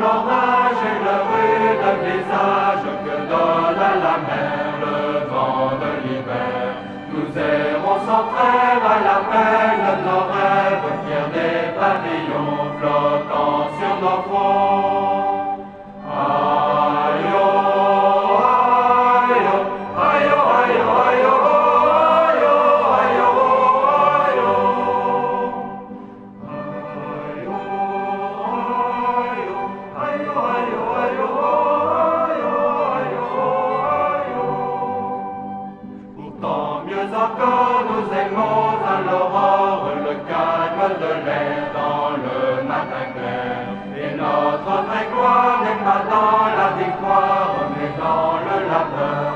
l'orage et le rude visage que donne à la mer le vent de l'hiver. Nous errons sans trêve à l'appel de nos rêves, fiers des pavillons flottant sur nos fronts. Aïe, oh, aïe, oh, aïe, oh, aïe, oh, aïe, oh, aïe, oh, aïe, oh, aïe, oh. Aïe, oh, aïe, oh, aïe, oh, aïe, oh, aïe, oh, aïe, oh, aïe, oh. Pourtant mieux encore nous aimons à l'aurore, le calme de l'air dans le matin clair. Et notre vraie gloire n'est pas dans la victoire, mais dans le labeur.